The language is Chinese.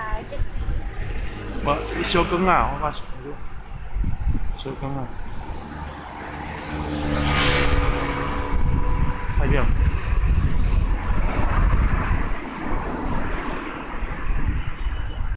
台先。 无小光啊，我讲小光啊。